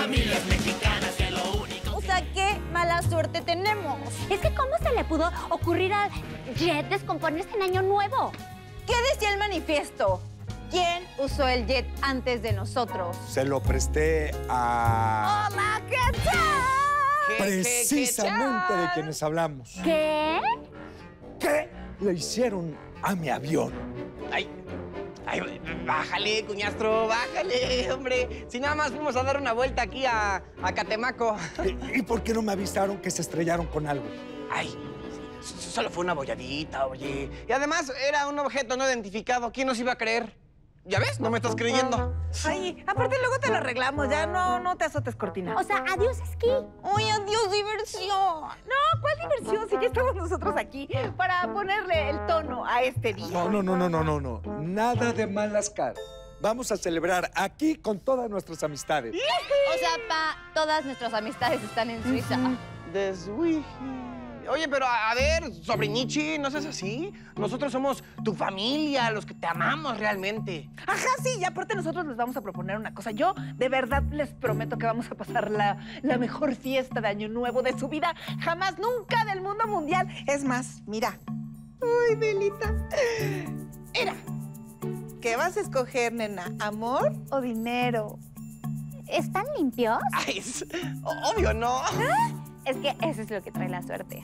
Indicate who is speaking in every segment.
Speaker 1: familias mexicanas que lo único...
Speaker 2: O sea, qué mala suerte tenemos.
Speaker 3: Es que ¿cómo se le pudo ocurrir al jet descomponerse en Año Nuevo?
Speaker 2: ¿Qué decía el manifiesto? ¿Quién usó el jet antes de nosotros?
Speaker 4: Se lo presté a...
Speaker 2: ¡Hola, qué tal!
Speaker 4: Precisamente de quienes hablamos.
Speaker 3: ¿Qué?
Speaker 4: ¿Qué le hicieron a mi avión?
Speaker 5: Ay, bájale, cuñastro, bájale, hombre. Si nada más fuimos a dar una vuelta aquí a Catemaco.
Speaker 4: ¿Y por qué no me avisaron que se estrellaron con algo?
Speaker 5: Ay, solo fue una bolladita, oye. Y además era un objeto no identificado. ¿Quién nos iba a creer? ¿Ya ves? No me estás creyendo.
Speaker 2: Ay, aparte luego te lo arreglamos. Ya no te azotes, Cortina.
Speaker 3: O sea, adiós esquí.
Speaker 2: ¡Uy, adiós, diversión! No, ¿cuál diversión? Si ya estamos nosotros aquí para ponerle el tono a este día.
Speaker 4: No. Nada de malas caras. Vamos a celebrar aquí con todas nuestras amistades.
Speaker 2: O sea, todas nuestras amistades están en Suiza.
Speaker 5: De Suiza. Oye, pero a ver, sobrinichi, no seas así. Nosotros somos tu familia, los que te amamos realmente.
Speaker 2: Ajá, sí, y aparte nosotros les vamos a proponer una cosa. Yo de verdad les prometo que vamos a pasar la mejor fiesta de Año Nuevo de su vida. Jamás, nunca del mundo mundial. Es más, mira. Uy, Belita. Mira. ¿Qué vas a escoger, nena? ¿Amor o dinero?
Speaker 3: ¿Están limpios?
Speaker 5: Ay, obvio, ¿no?
Speaker 3: Es que eso es lo que trae la suerte.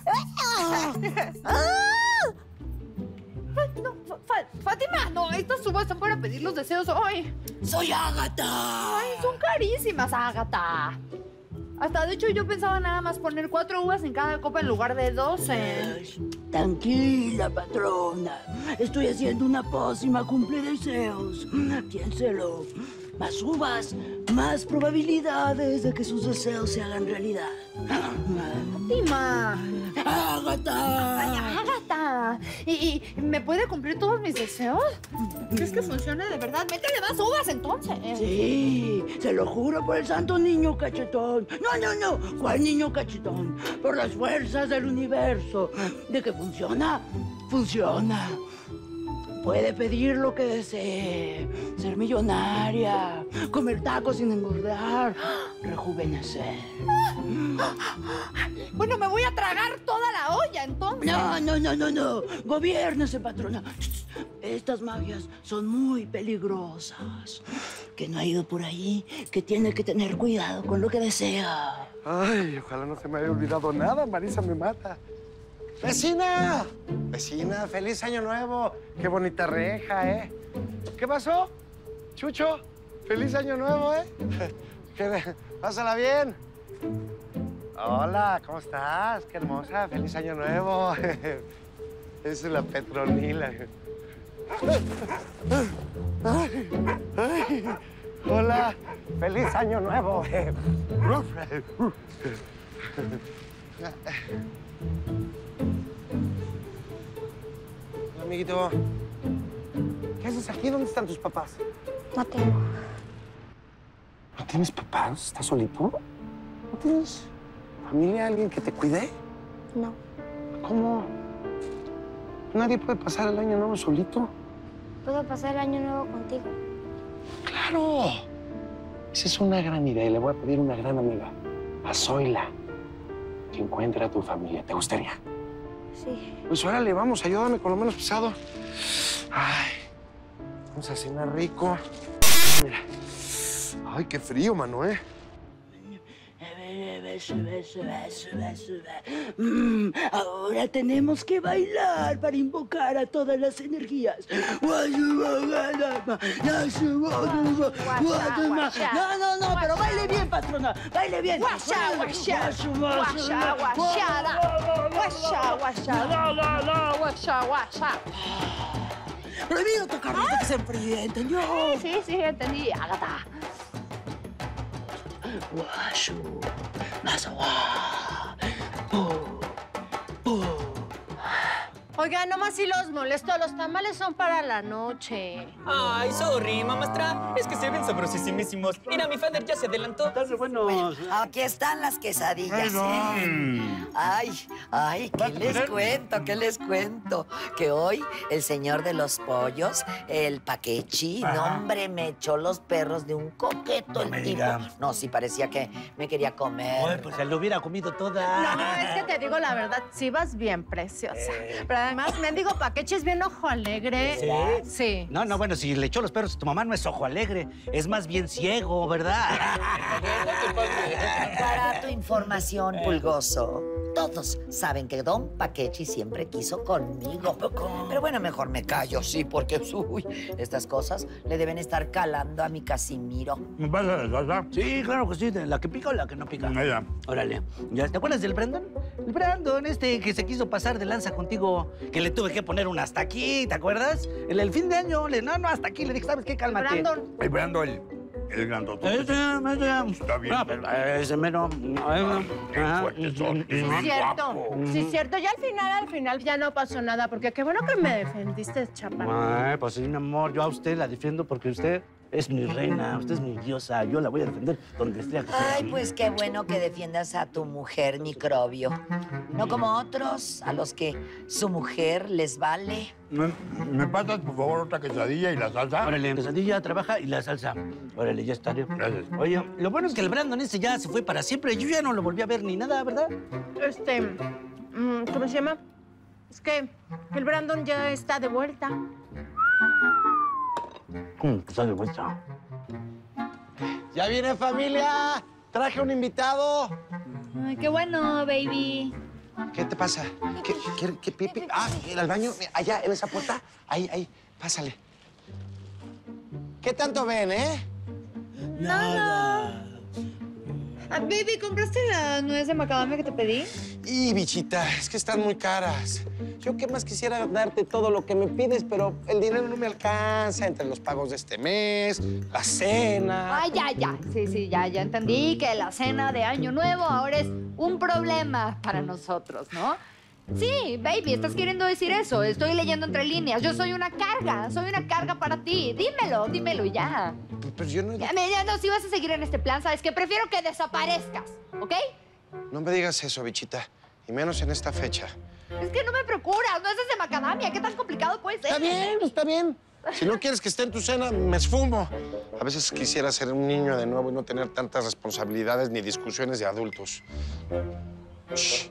Speaker 6: Ay, no, Fátima, no, estas uvas están para pedir los deseos hoy.
Speaker 1: ¡Soy Ágata!
Speaker 6: Ay, son carísimas, Ágata. Hasta, de hecho, yo pensaba nada más poner 4 uvas en cada copa en lugar de 12.
Speaker 1: Tranquila, patrona. Estoy haciendo una pócima cumple deseos. Piénselo. Más uvas, más probabilidades de que sus deseos se hagan realidad.
Speaker 6: Fátima.
Speaker 1: ¡Ágata!
Speaker 6: Ay, Ágata. ¿Y me puede cumplir todos mis deseos? ¿Crees que funcione de verdad? Métele más uvas, entonces.
Speaker 1: Sí, se lo juro por el santo niño cachetón. No. ¿Cuál niño cachetón? Por las fuerzas del universo. ¿De que funciona? Funciona. Puede pedir lo que desee. Ser millonaria, comer tacos sin engordar, rejuvenecer.
Speaker 6: Bueno, me voy a tragar toda la olla, entonces.
Speaker 1: No. Gobiérnese, patrona. Estas magias son muy peligrosas. Que no ha ido por ahí, que tiene que tener cuidado con lo que desea.
Speaker 7: Ay, ojalá no se me haya olvidado nada. Marisa me mata. ¡Vecina! Vecina, feliz año nuevo. Qué bonita reja, ¿eh? ¿Qué pasó? Chucho, feliz año nuevo, ¿eh? Pásala bien. Hola, ¿cómo estás? Qué hermosa, feliz año nuevo. Es la Petronila. Hola, feliz año nuevo. Amiguito, ¿qué haces aquí? ¿Dónde están tus papás?
Speaker 3: No tengo.
Speaker 7: ¿No tienes papás? ¿Estás solito? ¿No tienes familia, alguien que te cuide?
Speaker 3: No.
Speaker 7: ¿Cómo? ¿Nadie puede pasar el año nuevo solito?
Speaker 3: ¿Puedo pasar el Año Nuevo contigo?
Speaker 7: ¡Claro! Esa es una gran idea y le voy a pedir a una gran amiga, a Zoila, que encuentre a tu familia. ¿Te gustaría?
Speaker 3: Sí.
Speaker 7: Pues órale, vamos, ayúdame con lo menos pesado. Ay, vamos a cenar rico. Mira. Ay, qué frío, mano, ¿eh?
Speaker 1: Ahora tenemos que bailar para invocar a todas las energías. No, pero baile bien, patrona. Baile bien. Prohibido tocar hasta que se enfríe, ¿entendió?
Speaker 6: Sí, entendí, Ágata.
Speaker 1: Guashu, más agua.
Speaker 8: Oiga, nomás si los molesto, los tamales son para la noche.
Speaker 9: Ay, sorry, mamastra. Es que se ven sabrosísimos. Mira, mi father ya se adelantó.
Speaker 10: Bueno, aquí están las quesadillas. Ay, ¿qué les cuento? Que hoy el señor de los pollos, el Paquechi, no, hombre, me echó los perros de un coqueto el tipo. No, sí, parecía que me quería comer.
Speaker 11: Ay, pues se lo hubiera comido toda.
Speaker 8: No, es que te digo la verdad, sí vas bien preciosa. Pero además, mendigo Paquechi es bien ojo alegre.
Speaker 11: ¿Sí?
Speaker 8: Sí.
Speaker 11: No, bueno, si le echó los perros a tu mamá no es ojo alegre, es más bien ciego, ¿verdad?
Speaker 10: Para tu información, Pulgoso, todos saben que Don Paquechi siempre quiso conmigo. Pero bueno, mejor me callo, sí, porque uy, estas cosas le deben estar calando a mi Casimiro.
Speaker 11: ¿Me pasa la salsa? Sí, claro que sí. ¿La que pica o la que no pica? Ya. Órale. ¿Ya? ¿Te acuerdas del Brandon? El Brandon, que se quiso pasar de lanza contigo, que le tuve que poner un hasta aquí, ¿te acuerdas? El fin de año, no, hasta aquí. Le dije, ¿sabes qué? Cálmate.
Speaker 8: El
Speaker 11: Brandon, el grandote. Está bien. No, pero ese mero.
Speaker 8: Sí, cierto. Ya al final ya no pasó nada, porque qué bueno que me defendiste, chapa.
Speaker 11: Pues sí, mi amor, yo a usted la defiendo porque usted es mi reina, usted es mi diosa. Yo la voy a defender donde esté.
Speaker 10: Ay, pues qué bueno que defiendas a tu mujer, microbio. No como otros a los que su mujer les vale.
Speaker 12: ¿Me pasas, por favor, otra quesadilla y la salsa?
Speaker 11: Órale, quesadilla, trabaja y la salsa. Órale, ya estaré.
Speaker 12: Gracias.
Speaker 11: Oye, lo bueno es que el Brandon ese ya se fue para siempre. Yo ya no lo volví a ver ni nada, ¿verdad?
Speaker 8: ¿Cómo se llama? Es que el Brandon ya está de vuelta.
Speaker 11: ¿Cómo que está de vuelta?
Speaker 7: ¡Ya viene, familia! ¡Traje un invitado!
Speaker 6: Ay, qué bueno, baby.
Speaker 7: ¿Qué te pasa? ¿Qué pipi? Ah, al baño, allá, en esa puerta. Ahí, pásale. ¿Qué tanto ven,
Speaker 6: Nada. Baby, ¿compraste la nuez de macadamia que te pedí?
Speaker 7: Y, bichita, es que están muy caras. Yo qué más quisiera darte todo lo que me pides, pero el dinero no me alcanza entre los pagos de este mes, la cena.
Speaker 6: Ay, ya. Sí, ya entendí que la cena de Año Nuevo ahora es un problema para nosotros, ¿no? Sí, baby, estás queriendo decir eso. Estoy leyendo entre líneas. Yo soy una carga para ti. Dímelo ya.
Speaker 7: Pues yo no...
Speaker 6: Ya, no, si vas a seguir en este plan, sabes que prefiero que desaparezcas, ¿ok?
Speaker 7: No me digas eso, bichita, y menos en esta fecha.
Speaker 6: Es que no me procuras, no es de macadamia. ¿Qué tan complicado puede ser?
Speaker 7: Está bien. Si no quieres que esté en tu cena, me esfumo. A veces quisiera ser un niño de nuevo y no tener tantas responsabilidades ni discusiones de adultos. Shh.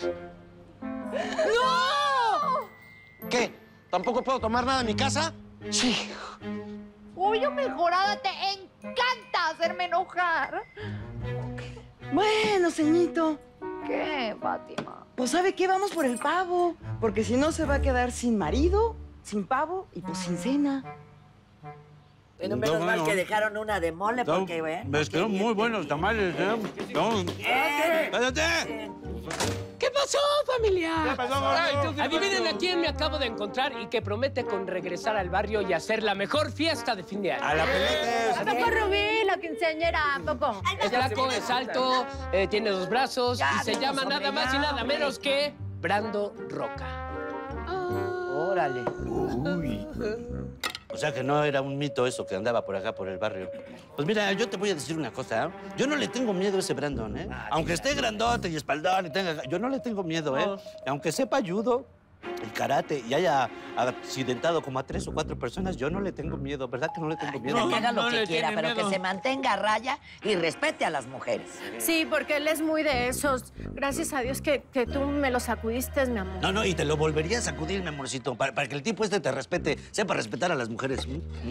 Speaker 6: ¡No!
Speaker 7: ¿Qué? ¿Tampoco puedo tomar nada en mi casa? Sí.
Speaker 6: Uy, mejorada, te encanta hacerme enojar.
Speaker 2: Bueno, ceñito.
Speaker 6: ¿Qué, Fátima?
Speaker 2: Pues, ¿sabe qué? Vamos por el pavo. Porque si no, se va a quedar sin marido, sin pavo y pues sin cena.
Speaker 10: Bueno, menos mal que dejaron una de mole porque, bueno...
Speaker 11: Me quedaron muy buenos tamales, ¡Cállate!
Speaker 13: ¿Qué pasó, familia?
Speaker 11: ¿Qué pasó,
Speaker 13: Adivinen a quién me acabo de encontrar y que promete con regresar al barrio y hacer la mejor fiesta de fin de año.
Speaker 11: ¡A la pelota!
Speaker 8: ¿A poco Rubí, la quinceañera? ¿A poco?
Speaker 13: Es flaco, es alto, tiene 2 brazos y se llama nada más y nada menos que Brando Roca.
Speaker 10: Órale.
Speaker 11: Uy. O sea que no era un mito eso que andaba por acá, por el barrio. Pues mira, yo te voy a decir una cosa, ¿eh? Yo no le tengo miedo a ese Brandon, ¿eh? Aunque esté grandote y espaldón y tenga... Yo no le tengo miedo, ¿eh? Aunque sepa judo, el karate y haya accidentado como a 3 o 4 personas, yo no le tengo miedo, ¿verdad que no le tengo miedo?
Speaker 10: Que haga lo que quiera, pero que se mantenga a raya y respete a las mujeres.
Speaker 8: Sí, porque él es muy de esos. Gracias a Dios que tú me lo sacudiste, mi amor.
Speaker 11: No, y te lo volvería a sacudir, mi amorcito, para que el tipo este te respete, sepa respetar a las mujeres.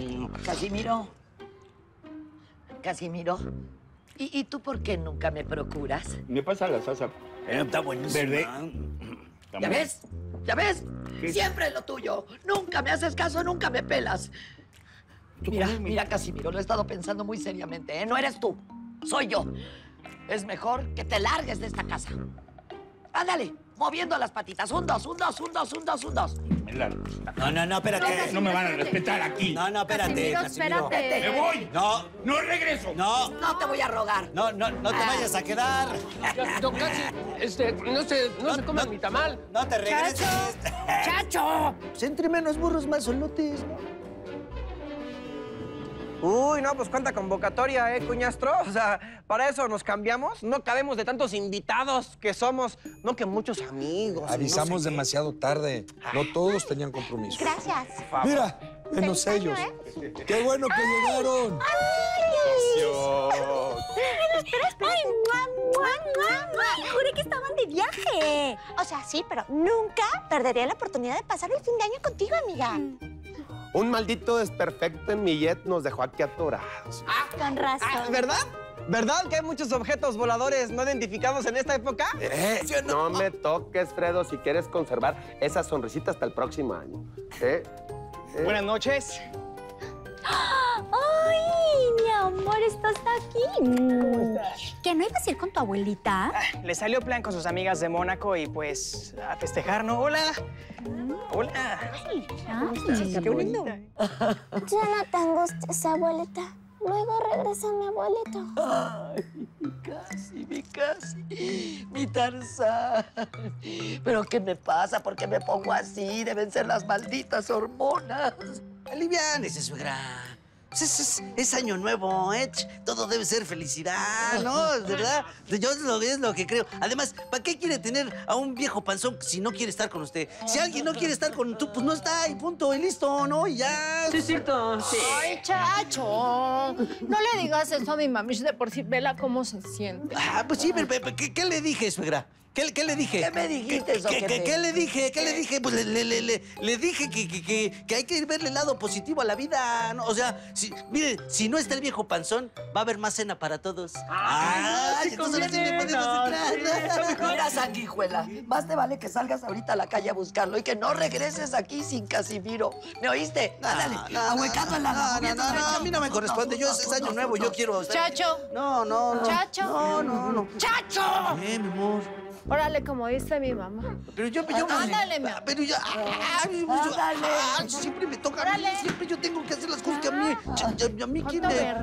Speaker 10: Casimiro, ¿y tú por qué nunca me procuras?
Speaker 12: Me pasa la salsa.
Speaker 11: Está buenísima.
Speaker 12: Verde.
Speaker 10: ¿Ya ves? Siempre lo tuyo. Nunca me haces caso, nunca me pelas. Mira, Casimiro, lo he estado pensando muy seriamente, ¿eh? No eres tú, soy yo. Es mejor que te largues de esta casa. Ándale, moviendo las patitas. 1, 2, 1, 2, 1, 2, 1, 2, 1, 2.
Speaker 11: No, espérate.
Speaker 12: No me van a respetar aquí.
Speaker 11: No, espérate,
Speaker 6: Casimiro, espérate.
Speaker 12: ¡Me voy!
Speaker 11: No
Speaker 12: regreso.
Speaker 10: No te voy a rogar.
Speaker 11: No te vayas a quedar.
Speaker 13: Don Casi, no se coman mi tamal.
Speaker 11: No te regreses.
Speaker 10: ¡Chacho!
Speaker 14: Pues entre menos burros, más solotes, ¿no?
Speaker 5: Uy, no, pues cuánta convocatoria, cuñastro. O sea, para eso nos cambiamos. No cabemos de tantos invitados que somos. No que muchos amigos.
Speaker 4: Avisamos
Speaker 5: no sé
Speaker 4: demasiado tarde. No todos tenían compromiso.
Speaker 3: Gracias.
Speaker 4: Mira, menos ellos. ¡Qué bueno que llegaron!
Speaker 3: Espera. Juré que estaban de viaje. O sea, sí, pero nunca perdería la oportunidad de pasar el fin de año contigo, amiga.
Speaker 5: Un maldito desperfecto en mi jet nos dejó aquí atorados.
Speaker 3: Con razón.
Speaker 5: ¿Verdad? ¿Verdad que hay muchos objetos voladores no identificados en esta época?
Speaker 11: ¿Sí o no?
Speaker 15: No me toques, Fredo, si quieres conservar esa sonrisita hasta el próximo año.
Speaker 5: Buenas noches.
Speaker 3: ¡Ay, mi amor, estás aquí! ¿Que no ibas a ir con tu abuelita?
Speaker 16: Le salió plan con sus amigas de Mónaco y pues a festejar, ¿no? Hola. Hola.
Speaker 3: Ay,
Speaker 16: Qué bonito.
Speaker 17: Ya no te angusties, abuelita. Luego regresa mi abuelito.
Speaker 10: Ay, mi casi, mi Tarzán. ¿Pero qué me pasa? ¿Por qué me pongo así? Deben ser las malditas hormonas.
Speaker 11: Aliviánese, suegra. Pues es año nuevo, ¿eh? Todo debe ser felicidad, ¿no? ¿Verdad? Yo es lo que creo. Además, ¿para qué quiere tener a un viejo panzón si no quiere estar con usted? Si alguien no quiere estar con tú, pues no está y punto, y listo, ¿no? Y ya.
Speaker 8: Sí, es cierto. Sí.
Speaker 6: Ay, Chacho. No le digas eso a mi mami, de por sí, vela cómo se siente.
Speaker 11: Ah, pues sí, pero ¿qué le dije, suegra? ¿Qué le dije?
Speaker 10: ¿Qué me dijiste,
Speaker 11: ¿Qué le dije? ¿Qué le dije? Pues le dije que hay que verle el lado positivo a la vida, ¿no? O sea, mire, si no está el viejo panzón, va a haber más cena para todos.
Speaker 10: Entonces ahora sí me podemos entrar. Mira, sanguijuela, más te vale que salgas ahorita a la calle a buscarlo y que no regreses aquí sin Casimiro. ¿Me oíste? Ándale, ahuecando en la
Speaker 11: No, a mí no me corresponde. Yo es año nuevo, yo quiero...
Speaker 6: Chacho.
Speaker 11: No.
Speaker 6: Chacho.
Speaker 11: No.
Speaker 6: ¡Chacho!
Speaker 11: Mi amor.
Speaker 6: Órale, como dice mi mamá.
Speaker 11: Pero yo...
Speaker 6: Ándale, mi amor.
Speaker 11: Pero yo... Siempre me toca a mí. Siempre yo tengo que hacer las cosas que a mí... A mí quién me...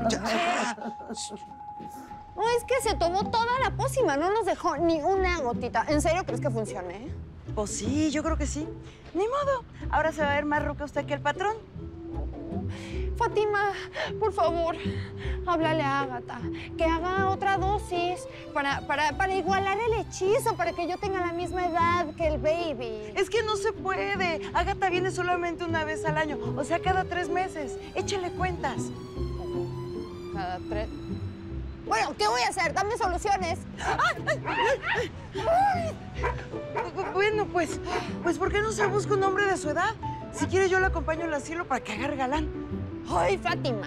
Speaker 6: No, es que se tomó toda la pócima, no nos dejó ni una gotita. ¿En serio crees que funcione?
Speaker 2: Pues sí, yo creo que sí. Ni modo. Ahora se va a ver más ruca usted que el patrón.
Speaker 6: Fátima, por favor, háblale a Ágata, que haga otra dosis para igualar el hechizo, para que yo tenga la misma edad que el baby.
Speaker 2: Es que no se puede. Ágata viene solamente una vez al año, o sea, cada 3 meses. Échale cuentas.
Speaker 6: Cada 3... Bueno, ¿qué voy a hacer? Dame soluciones.
Speaker 2: Bueno, pues, ¿por qué no se busca un hombre de su edad? Si quiere, yo lo acompaño al asilo para que agarre galán.
Speaker 6: ¡Ay, Fátima!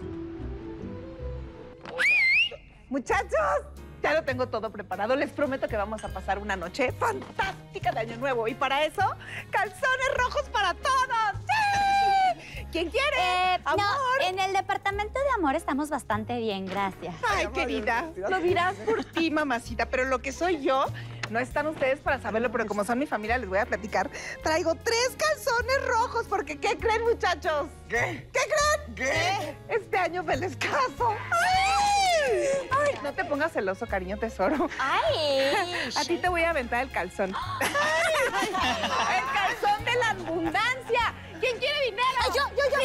Speaker 2: Muchachos, ya lo tengo todo preparado. Les prometo que vamos a pasar una noche fantástica de Año Nuevo. Y para eso, calzones rojos para todos. ¡Sí! ¿Quién quiere? ¡Amor!
Speaker 3: No, en el departamento de amor estamos bastante bien, gracias.
Speaker 2: Ay, querida, lo dirás por ti, mamacita. Pero lo que soy yo, no están ustedes para saberlo, pero como son mi familia, les voy a platicar. Traigo 3 calzones rojos, porque ¿qué creen, muchachos? ¿Qué? ¿Qué creen? ¿Qué? Este año me les caso. ¡Ay! Ay, no te pongas celoso, cariño tesoro.
Speaker 3: ¡Ay!
Speaker 2: A ti te voy a aventar el calzón. ¡El calzón de la abundancia! ¿Quién quiere dinero?
Speaker 6: Yo.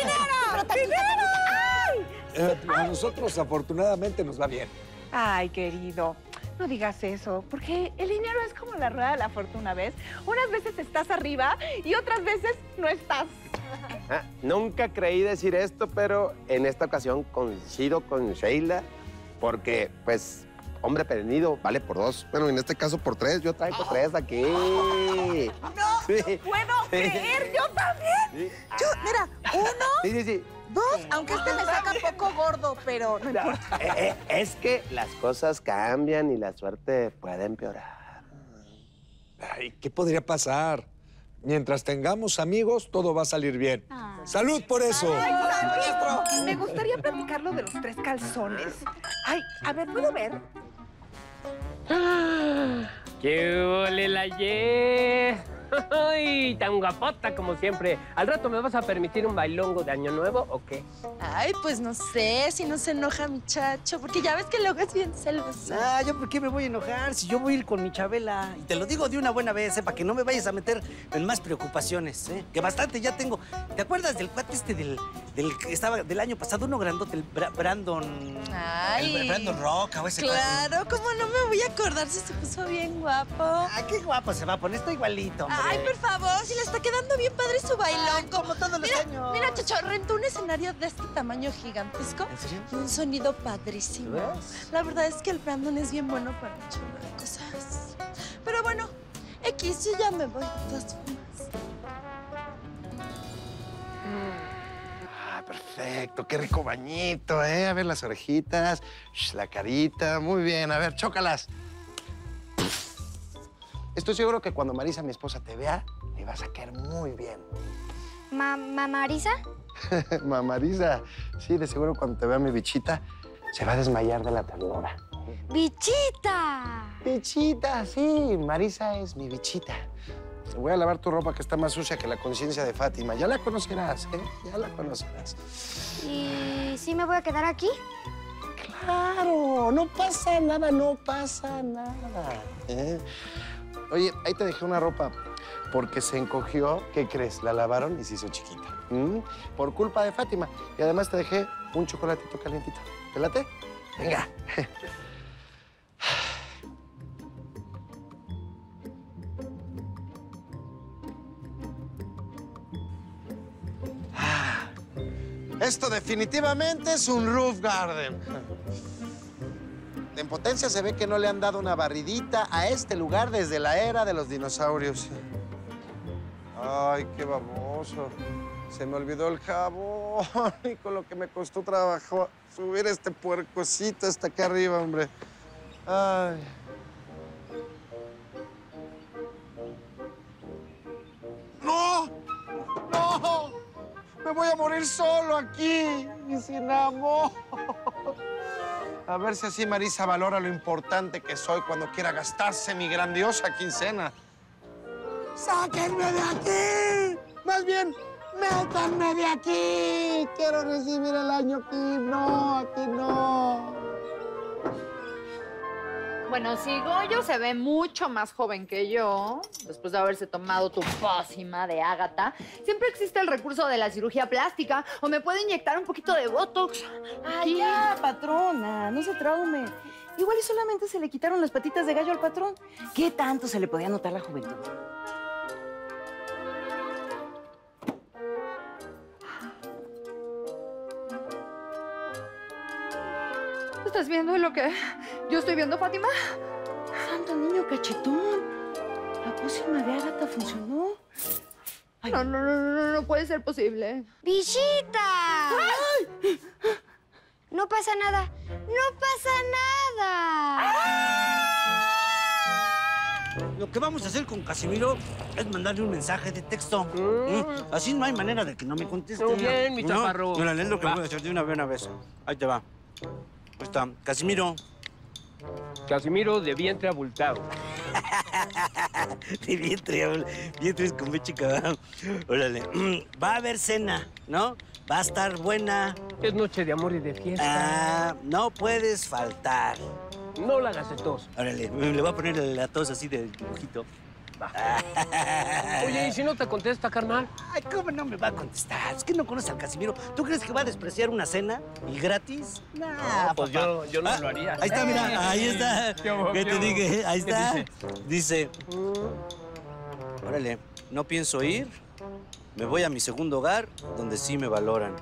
Speaker 2: ¡Dinero! ¡Ay!
Speaker 4: A nosotros, afortunadamente, nos va bien.
Speaker 2: Ay, querido, no digas eso, porque el dinero es como la rueda de la fortuna, ¿ves? Unas veces estás arriba y otras veces no estás.
Speaker 15: Nunca creí decir esto, pero en esta ocasión coincido con Sheila, porque, pues, hombre perdido vale por 2. Bueno, en este caso por 3. Yo traigo 3 aquí.
Speaker 2: No,
Speaker 15: Sí.
Speaker 2: puedo creer, yo también. Yo, mira, 1,
Speaker 15: Sí.
Speaker 2: 2, aunque este me saca un poco gordo, pero no importa.
Speaker 15: Es que las cosas cambian y la suerte puede empeorar.
Speaker 4: Ay, ¿qué podría pasar? Mientras tengamos amigos, todo va a salir bien. ¡Salud por eso!
Speaker 2: Ay, Santiago, me gustaría platicar lo de los 3 calzones. Ay, a ver, ¿puedo ver?
Speaker 13: ¡Qué ole la ye! Ay, tan guapota como siempre. ¿Al rato me vas a permitir un bailongo de Año Nuevo o qué?
Speaker 18: Ay, pues no sé, si no se enoja, muchacho, porque ya ves que luego es bien celoso.
Speaker 14: Ah, ¿yo por qué me voy a enojar? Si yo voy a ir con mi Chabela. Y te lo digo de una buena vez, para que no me vayas a meter en más preocupaciones, ¿eh? Que bastante ya tengo. ¿Te acuerdas del cuate este del que estaba del año pasado? Uno grandote, el Brandon...
Speaker 18: Ay.
Speaker 14: El Brandon Roca o ese cuate.
Speaker 18: Claro, ¿cómo no me voy a acordar si se puso bien guapo?
Speaker 14: Ah, qué guapo se va a poner, está igualito, hombre.
Speaker 18: Ay, por favor, si le está quedando bien padre su bailón.
Speaker 14: Ay, como todos los años.
Speaker 18: Mira, Chucho, rentó un escenario de este tamaño gigantesco.
Speaker 14: ¿En serio?
Speaker 18: Y un sonido padrísimo.
Speaker 14: ¿Ves?
Speaker 18: La verdad es que el Brandon es bien bueno para un chorro de cosas. Pero bueno, X, yo ya me voy de todas formas.
Speaker 7: Ah, perfecto. Qué rico bañito, ¿eh? A ver las orejitas, la carita. Muy bien. A ver, chócalas. Estoy seguro que cuando Marisa, mi esposa, te vea, le vas a caer muy bien.
Speaker 17: ¿Marisa?
Speaker 7: Marisa, sí, de seguro cuando te vea mi bichita, se va a desmayar de la ternura.
Speaker 17: ¡Bichita!
Speaker 7: Bichita, sí. Marisa es mi bichita. Voy a lavar tu ropa que está más sucia que la conciencia de Fátima. Ya la conocerás, ¿eh? Ya la conocerás.
Speaker 17: ¿Y sí me voy a quedar aquí?
Speaker 7: Claro, no pasa nada, no pasa nada. Oye, ahí te dejé una ropa porque se encogió. ¿Qué crees? La lavaron y se hizo chiquita. Por culpa de Fátima. Y además te dejé un chocolatito calientito. ¿Te late? Venga. Esto definitivamente es un roof garden. En Potencia se ve que no le han dado una barridita a este lugar desde la era de los dinosaurios. Ay, qué baboso. Se me olvidó el jabón y con lo que me costó trabajo subir este puercocito hasta acá arriba, hombre. Ay. ¡No! ¡No! ¡Me voy a morir solo aquí y sin amor! A ver si así Marisa valora lo importante que soy cuando quiera gastarse mi grandiosa quincena. ¡Sáquenme de aquí! Más bien, métanme de aquí. Quiero recibir el año aquí. No, aquí no.
Speaker 6: Bueno, si Goyo se ve mucho más joven que yo, después de haberse tomado tu pócima de Ágata, siempre existe el recurso de la cirugía plástica o me puede inyectar un poquito de Botox.
Speaker 2: Ay, ya, patrona, no se traume. Igual y solamente se le quitaron las patitas de gallo al patrón. ¿Qué tanto se le podía notar la juventud?
Speaker 6: ¿Estás viendo lo que yo estoy viendo, Fátima?
Speaker 2: Santo niño cachetón. La pócima de Ágata funcionó.
Speaker 6: Ay. No puede ser posible.
Speaker 17: ¡Bichita! ¡Ay! No pasa nada. ¡No pasa nada!
Speaker 14: Lo que vamos a hacer con Casimiro es mandarle un mensaje de texto. Así no hay manera de que no me conteste.
Speaker 13: Muy bien, mi chaparro.
Speaker 14: Mira, es lo que voy a hacer de una buena vez. Ahí te va. Ahí está. Casimiro.
Speaker 13: Casimiro de vientre abultado.
Speaker 14: De vientre es con B chica. Órale. Va a haber cena, ¿no? Va a estar buena.
Speaker 13: Es noche de amor y de fiesta.
Speaker 14: No puedes faltar.
Speaker 13: No la hagas de tos.
Speaker 14: Órale, le voy a poner la tos así de dibujito.
Speaker 13: Oye, ¿y si no te contesta, carnal?
Speaker 14: Ay, ¿cómo no me va a contestar? Es que no conoce al Casimiro. ¿Tú crees que va a despreciar una cena y gratis?
Speaker 13: No, pues yo no lo haría.
Speaker 14: Ahí está, mira, ahí está. ¿Qué te dije? Ahí está. Dice, órale, no pienso ir. Me voy a mi segundo hogar, donde sí me valoran.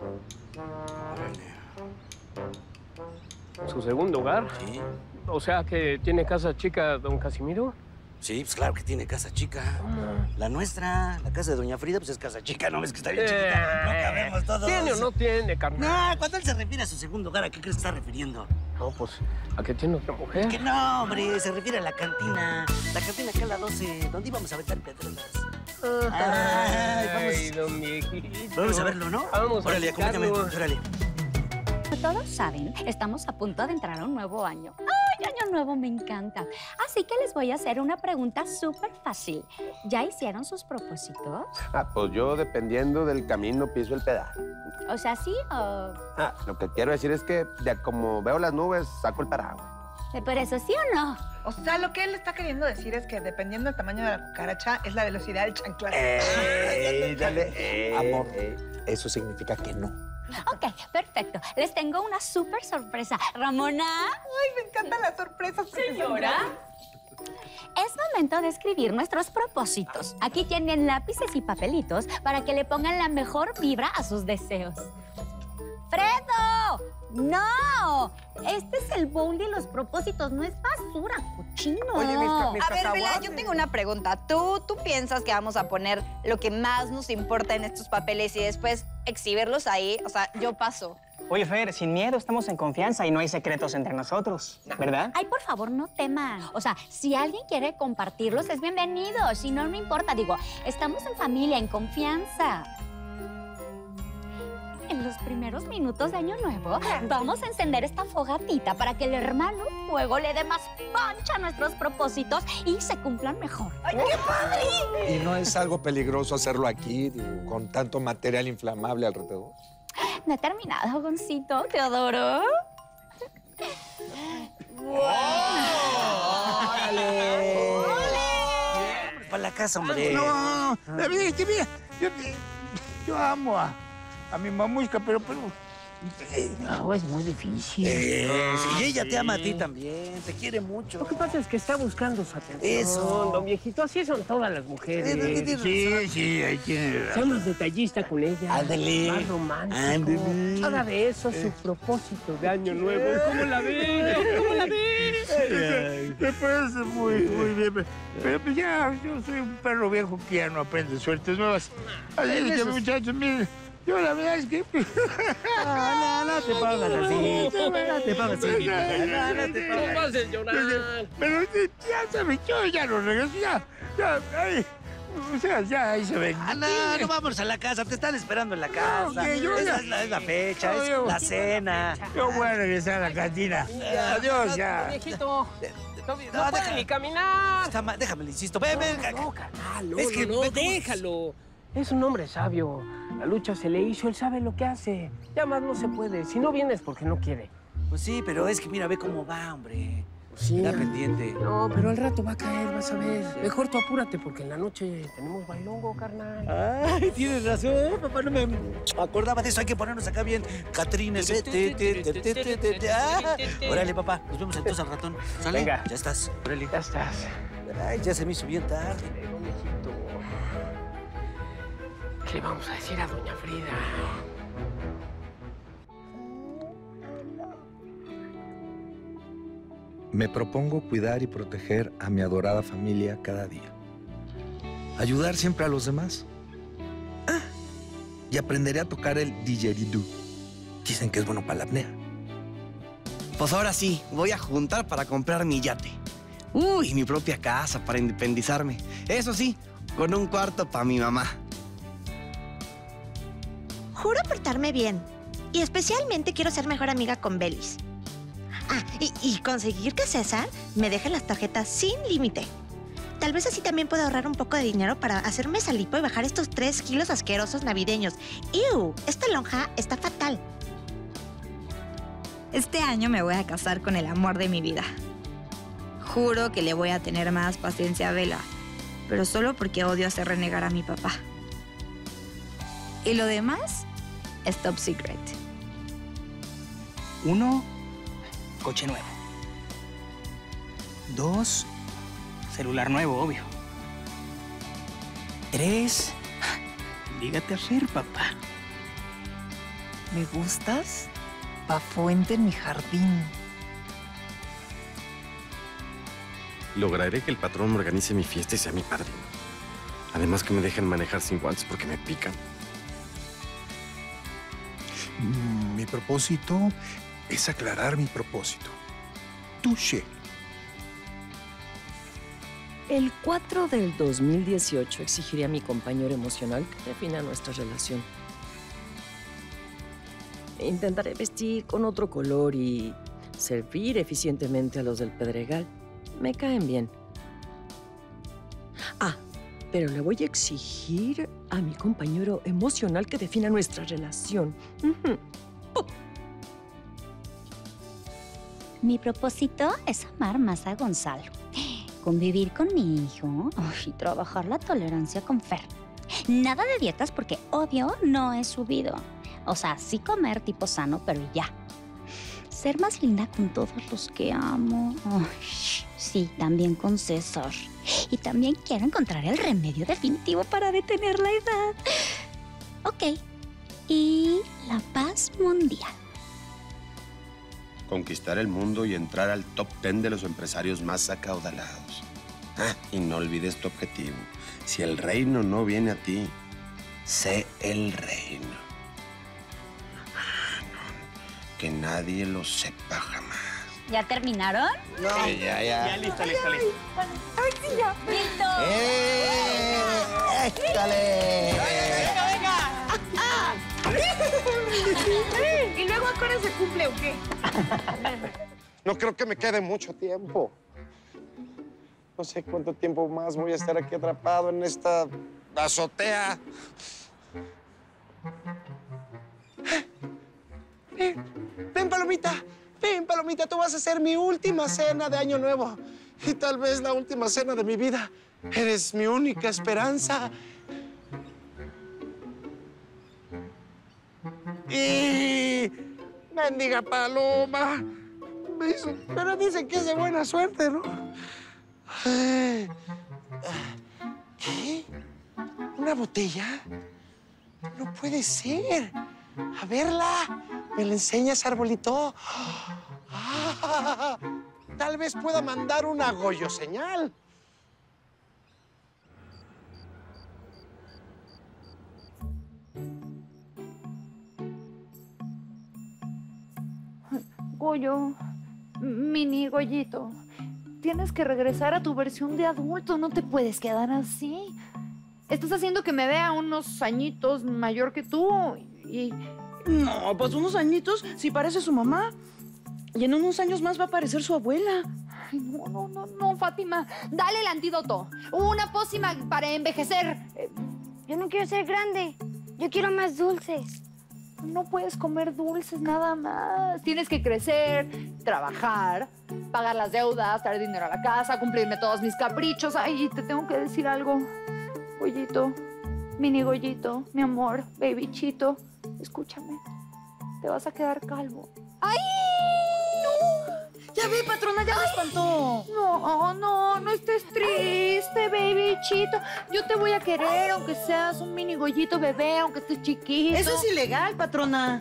Speaker 14: Órale.
Speaker 13: ¿Su segundo hogar?
Speaker 14: Sí.
Speaker 13: O sea, que tiene casa chica, don Casimiro.
Speaker 14: Sí, pues claro que tiene casa chica. La nuestra, la casa de doña Frida, pues es casa chica, ¿no ves que está bien chiquita? No cabemos todos.
Speaker 13: ¿Tiene o no tiene, carnal?
Speaker 14: No, cuando él se refiere a su segundo hogar, ¿a qué crees que está refiriendo?
Speaker 13: No, pues, ¿a qué tiene otra mujer?
Speaker 14: Que no, hombre, se refiere a la cantina. La cantina acá a la 12, donde íbamos a aventar piedras.
Speaker 13: Ay, don viejito.
Speaker 14: Vamos a verlo, ¿no?
Speaker 13: Vamos a
Speaker 14: órale, acompáñame, órale.
Speaker 19: Como todos saben, estamos a punto de entrar a un nuevo año. ¡Ay, año año nuevo me encanta. Así que les voy a hacer una pregunta súper fácil. ¿Ya hicieron sus propósitos?
Speaker 15: Pues yo, dependiendo del camino, piso el pedal.
Speaker 19: O sea, ¿sí o...?
Speaker 15: Lo que quiero decir es que, de como veo las nubes, saco el paraguas.
Speaker 19: ¿Pero eso sí o no?
Speaker 2: O sea, lo que él está queriendo decir es que dependiendo del tamaño de la cucaracha, es la velocidad del chanclazo.
Speaker 4: Amor, eso significa que no.
Speaker 19: Ok, perfecto. Les tengo una súper sorpresa. Ramona.
Speaker 2: Ay, me encantan las sorpresas.
Speaker 19: Señora. Es momento de escribir nuestros propósitos. Aquí tienen lápices y papelitos para que le pongan la mejor vibra a sus deseos. ¡Fredo! ¡No! Este es el bowl de los propósitos, no es basura, cochino.
Speaker 2: Oye,
Speaker 20: A ver, Vela, yo tengo una pregunta. ¿Tú piensas que vamos a poner lo que más nos importa en estos papeles y después exhibirlos ahí? O sea, yo paso.
Speaker 16: Oye, Fer, sin miedo, estamos en confianza y no hay secretos entre nosotros, ¿verdad?
Speaker 19: Ay, por favor, no teman. O sea, si alguien quiere compartirlos, es bienvenido. Si no, no importa. Digo, estamos en familia, en confianza. En los primeros minutos de Año Nuevo, vamos a encender esta fogatita para que el hermano Fuego le dé más punch a nuestros propósitos y se cumplan mejor.
Speaker 20: ¡Ay, qué padre!
Speaker 4: ¿Y no es algo peligroso hacerlo aquí, digo, con tanto material inflamable alrededor?
Speaker 19: No he terminado, Goncito. Te adoro.
Speaker 14: ¡Órale! Para la casa, hombre.
Speaker 12: No, mira, yo amo a mi mamushka, pero no, es muy difícil.
Speaker 14: Sí, ella te ama a ti también, te quiere mucho.
Speaker 13: Lo que pasa es que está buscando su atención.
Speaker 14: Eso.
Speaker 13: Don viejito, así son todas las mujeres.
Speaker 12: Sí, ahí tiene razón.
Speaker 13: Sea más detallista con ella.
Speaker 14: Ándale.
Speaker 13: Más romántico.
Speaker 14: Ándale.
Speaker 13: Haga de eso su propósito de año nuevo. ¿Cómo la ves? ¿Cómo la ves?
Speaker 12: Me parece muy bien. Pero pues ya, yo soy un perro viejo que ya no aprende suertes nuevas. Así que, muchachos, miren. Yo la verdad es que...
Speaker 13: No te pongas así. No te pongas así.
Speaker 12: No te
Speaker 13: vas a llorar.
Speaker 12: Pero ya saben, yo ya no regreso, ay, o sea, ya ahí se ven.
Speaker 14: No vamos a la casa, te están esperando en la casa. Es la fecha, es la cena.
Speaker 12: Yo voy a regresar a la cantina. Adiós, ya.
Speaker 13: Viejito. No puede ni caminar.
Speaker 14: Déjame, le insisto. Ven.
Speaker 13: No, carnal,
Speaker 14: Es que
Speaker 13: déjalo. Es un hombre sabio. La lucha se le hizo, él sabe lo que hace. Ya más no se puede. Si no vienes porque no quiere.
Speaker 14: Pues sí, pero es que mira, ve cómo va, hombre.
Speaker 13: Sí.
Speaker 14: Está pendiente.
Speaker 13: No, pero al rato va a caer, vas a ver. Mejor tú apúrate porque en la noche tenemos bailongo, carnal.
Speaker 14: Ay, tienes razón, papá, no me acordaba de eso. Hay que ponernos acá bien catrines. Órale, papá, nos vemos entonces al ratón. ¿Sale?
Speaker 13: Venga.
Speaker 14: Ya estás. Órale.
Speaker 13: Ya estás.
Speaker 14: Ay, ya se me hizo bien tarde.
Speaker 13: ¿Qué le vamos a decir a doña Frida?
Speaker 4: Me propongo cuidar y proteger a mi adorada familia cada día. Ayudar siempre a los demás. Y aprenderé a tocar el didgeridoo. Dicen que es bueno para la apnea.
Speaker 5: Pues ahora sí, voy a juntar para comprar mi yate. Uy, mi propia casa para independizarme. Eso sí, con un cuarto para mi mamá.
Speaker 3: Juro portarme bien. Y especialmente quiero ser mejor amiga con Belis. Y conseguir que César me deje las tarjetas sin límite. Tal vez así también pueda ahorrar un poco de dinero para hacerme salipo y bajar estos 3 kilos asquerosos navideños. ¡Ew! Esta lonja está fatal.
Speaker 20: Este año me voy a casar con el amor de mi vida. Juro que le voy a tener más paciencia a Vela, pero solo porque odio hacer renegar a mi papá. Y lo demás es top secret.
Speaker 16: 1, coche nuevo. 2, celular nuevo, obvio. 3, dígate a ser, papá.
Speaker 20: ¿Me gustas? Pa' fuente en mi jardín.
Speaker 21: Lograré que el patrón me organice mi fiesta y sea mi padrino. Además que me dejen manejar sin guantes porque me pican.
Speaker 22: Mi propósito es aclarar mi propósito. Touché.
Speaker 23: El 4 del 2018 exigiré a mi compañero emocional que defina nuestra relación. Intentaré vestir con otro color y servir eficientemente a los del Pedregal. Me caen bien. Ah, pero le voy a exigir a mi compañero emocional que defina nuestra relación.
Speaker 19: Mi propósito es amar más a Gonzalo, convivir con mi hijo y trabajar la tolerancia con Fer. Nada de dietas porque, obvio, no he subido. O sea, sí comer tipo sano, pero ya. Ser más linda con todos los que amo. Sí, también con César. Y también quiero encontrar el remedio definitivo para detener la edad. Ok. Y la paz mundial.
Speaker 15: Conquistar el mundo y entrar al top 10 de los empresarios más acaudalados. Ah, y no olvides tu objetivo. Si el reino no viene a ti, sé el reino. Que nadie lo sepa jamás.
Speaker 19: ¿Ya terminaron?
Speaker 15: No. Sí, ya.
Speaker 14: Ya, listo.
Speaker 19: Ay, sí, ya. ¡Listo!
Speaker 15: ¡Échale!
Speaker 2: ¿Y luego a qué hora se cumple o qué?
Speaker 7: No creo que me quede mucho tiempo. No sé cuánto tiempo más voy a estar aquí atrapado en esta azotea. Ven, Palomita. Ven, Palomita, tú vas a ser mi última cena de Año Nuevo. Y tal vez la última cena de mi vida. Eres mi única esperanza. Y... mendiga paloma. Me hizo... Pero dicen que es de buena suerte, ¿no? ¿Qué? ¿Una botella? No puede ser. A verla. ¿Me la enseñas, arbolito? Ah, tal vez pueda mandar una Goyo señal.
Speaker 6: Goyo, mini Goyito, tienes que regresar a tu versión de adulto. No te puedes quedar así. Estás haciendo que me vea unos añitos mayor que tú y...
Speaker 2: No, pues unos añitos sí parece su mamá. Y en unos años más va a parecer su abuela.
Speaker 6: Ay, no, Fátima. Dale el antídoto. Una pócima para envejecer.
Speaker 17: Yo no quiero ser grande. Yo quiero más dulces.
Speaker 6: No puedes comer dulces nada más. Tienes que crecer, trabajar, pagar las deudas, traer dinero a la casa, cumplirme todos mis caprichos. Ay, te tengo que decir algo. Goyito, mini Goyito, mi amor, baby Chito, escúchame. Te vas a quedar calvo. ¡Ay! ¡No!
Speaker 2: Ya ve, patrona, ya me espantó.
Speaker 6: No estés triste, baby Chito. Yo te voy a querer, aunque seas un mini Goyito bebé, aunque estés chiquito.
Speaker 2: Eso es ilegal, patrona.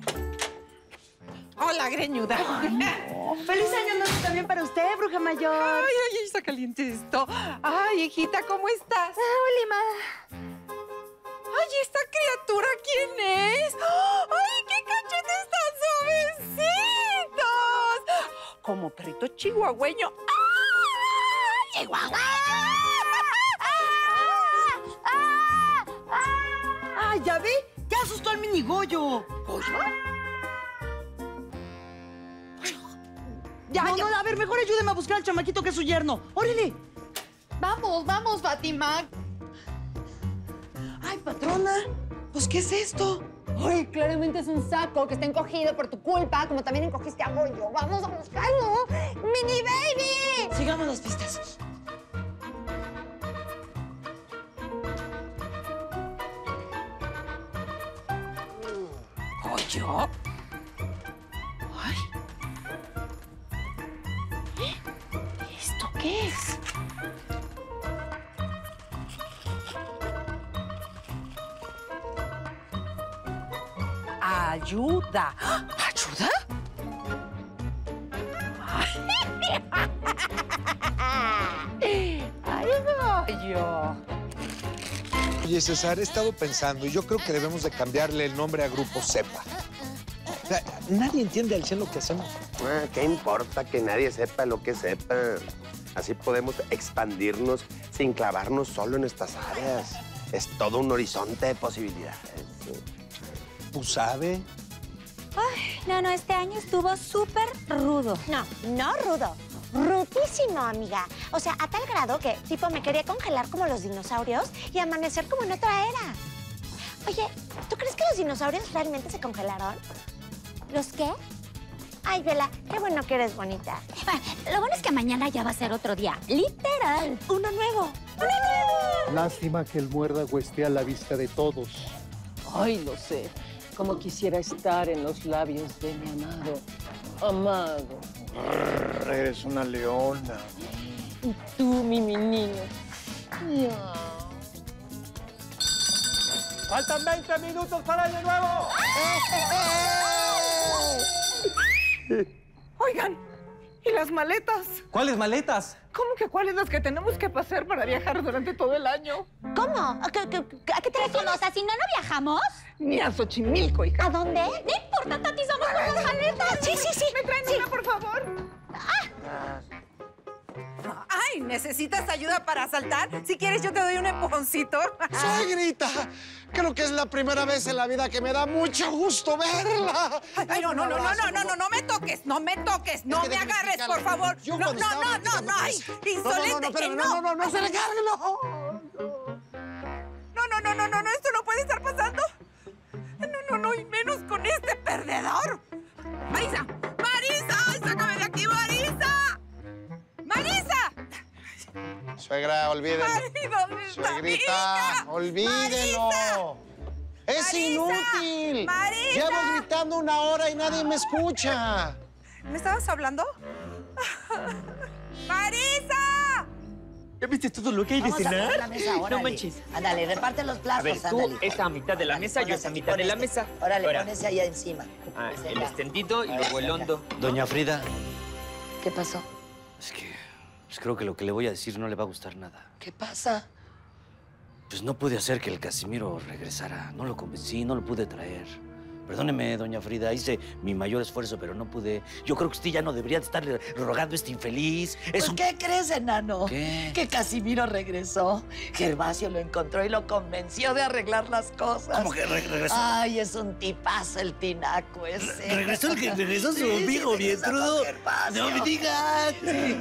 Speaker 2: Hola, greñuda. ¡Feliz año nuevo también para usted, bruja mayor!
Speaker 1: Ay, está caliente esto. Ay, hijita, ¿cómo estás?
Speaker 6: Hola, ma.
Speaker 1: Ay, ¿esta criatura quién es? ¡Ay, qué cachetes tan suavecitos! Como perrito chihuahueño. ¡Ah! ¡Chihuahua!
Speaker 2: ¡Ah, ya ve! ¡Ya asustó al mini Goyo! ¿Goyo? Ya, no, a ver, mejor ayúdeme a buscar al chamaquito que es su yerno. ¡Órale!
Speaker 6: Vamos, Fátima.
Speaker 2: Ay, patrona, pues, ¿qué es esto?
Speaker 6: Ay, claramente es un saco que está encogido por tu culpa, como también encogiste a Goyo. ¡Vamos a buscarlo! ¡Mini baby!
Speaker 2: Sigamos las pistas.
Speaker 1: ¿Goyo?
Speaker 2: Ay. ¿Esto qué es?
Speaker 1: ¡Ayuda!
Speaker 2: ¿Ayuda?
Speaker 1: ¡Ay, Goyo!
Speaker 4: Oye, César, he estado pensando y yo creo que debemos de cambiarle el nombre a Grupo Cepa. O sea, nadie entiende al 100 lo que hacemos.
Speaker 15: Ah, ¿qué importa que nadie sepa lo que sepa? Así podemos expandirnos sin clavarnos solo en estas áreas. Es todo un horizonte de posibilidades.
Speaker 4: Tú sabes,
Speaker 19: Ay, no, este año estuvo súper rudo.
Speaker 3: No rudo. Rudísimo, amiga. O sea, a tal grado que, tipo, me quería congelar como los dinosaurios y amanecer como en otra era. Oye, ¿tú crees que los dinosaurios realmente se congelaron?
Speaker 19: ¿Los qué?
Speaker 3: Ay, Vela, qué bueno que eres bonita.
Speaker 19: Lo bueno es que mañana ya va a ser otro día. Literal.
Speaker 3: Uno nuevo.
Speaker 8: Lástima que el muérdago esté a la vista de todos.
Speaker 23: Ay, lo sé. Como quisiera estar en los labios de mi amado. Amado.
Speaker 8: Eres una leona.
Speaker 23: Y tú, mi niño.
Speaker 7: ¡Faltan 20 minutos para Año Nuevo!
Speaker 2: Oigan, ¿y las maletas?
Speaker 14: ¿Cuáles maletas?
Speaker 2: ¿Cómo que cuáles las que tenemos que pasar para viajar durante todo el año?
Speaker 3: ¿Cómo? ¿A qué te refieres?
Speaker 19: O sea, si no viajamos.
Speaker 2: Ni a Xochimilco, hija.
Speaker 3: ¿A dónde?
Speaker 19: No importa, Tati, somos las maletas.
Speaker 3: Sí.
Speaker 2: ¿Me traen una, por favor? Ay, ¿necesitas ayuda para saltar? Si quieres, yo te doy un empujoncito.
Speaker 7: ¡Suegrita! Creo que es la primera vez en la vida que me da mucho gusto verla.
Speaker 2: Ay, no me toques, no me toques, no me agarres, por favor. No, ay, insolente,
Speaker 7: no se le cargue, no.
Speaker 2: No, esto no puede estar pasando. No, y menos con este perdedor. ¡Marisa! ¡Ay, sácame de aquí, Marisa! ¡Marisa!
Speaker 7: Suegra, olvídelo.
Speaker 2: Ay, ¿dónde está
Speaker 7: Suegrita, olvídelo.
Speaker 2: Marisa.
Speaker 7: ¡Es
Speaker 2: Marisa.
Speaker 7: inútil!
Speaker 2: Marisa.
Speaker 7: Llevo gritando 1 hora y nadie me escucha.
Speaker 2: ¿Me estabas hablando? ¡Marisa!
Speaker 13: ¿Ya viste todo lo que hay de
Speaker 9: Vamos a
Speaker 13: cenar?
Speaker 9: poner la mesa, órale.
Speaker 13: No manches.
Speaker 9: Ándale, reparte los platos,
Speaker 13: A ver, tú
Speaker 9: ándale.
Speaker 13: esa mitad de la mesa, yo esa mitad de la mesa.
Speaker 9: Órale,
Speaker 13: Ahora.
Speaker 9: ponese allá encima.
Speaker 13: Ah, el extendido y luego el hondo.
Speaker 11: Doña Frida,
Speaker 9: ¿Qué pasó?
Speaker 11: pues creo que lo que le voy a decir no le va a gustar nada.
Speaker 9: ¿Qué pasa?
Speaker 11: Pues no pude hacer que el Casimiro regresara. No lo convencí, no lo pude traer. Perdóneme, doña Frida, hice mi mayor esfuerzo, pero no pude. Yo creo que usted ya no debería de estarle rogando a este infeliz.
Speaker 9: Pues, ¿qué crees, enano?
Speaker 11: ¿Qué?
Speaker 9: Que Casimiro regresó. Gervasio lo encontró y lo convenció de arreglar las cosas.
Speaker 11: ¿Cómo que regresó?
Speaker 9: Ay, es un tipazo el tinaco ese.
Speaker 11: ¿Regresó el que regresó su
Speaker 9: Sí,
Speaker 11: amigo bien
Speaker 9: regresó
Speaker 11: trudo?
Speaker 9: con Gervasio.
Speaker 11: No me digas.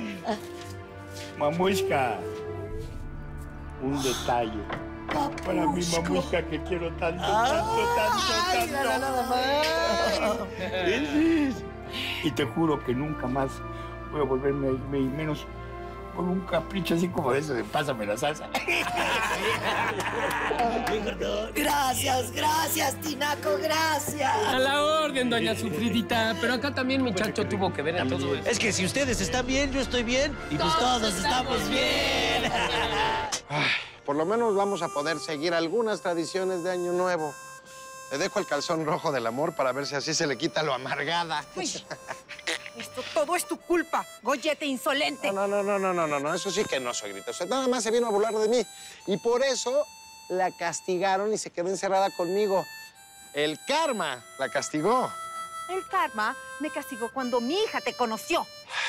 Speaker 12: Mamushka, un detalle. Para mi mamushka que quiero tanto, tanto. Y te juro que nunca más voy a volverme a irme, y menos con un capricho así como ese de pásame la salsa.
Speaker 9: Gracias, tinaco, gracias.
Speaker 13: A la orden, doña Sufridita. Pero acá también mi chacho tuvo que ver en todo eso.
Speaker 11: Es que si ustedes están bien, yo estoy bien. Y pues todos estamos bien.
Speaker 7: Ay, por lo menos vamos a poder seguir algunas tradiciones de Año Nuevo. Le dejo el calzón rojo del amor para ver si así se le quita lo amargada.
Speaker 2: Esto todo es tu culpa, gollete insolente.
Speaker 7: No, eso sí que no, suegrita. Usted nada más se vino a burlar de mí. Y por eso la castigaron y se quedó encerrada conmigo. El karma la castigó.
Speaker 2: El karma me castigó cuando mi hija te conoció.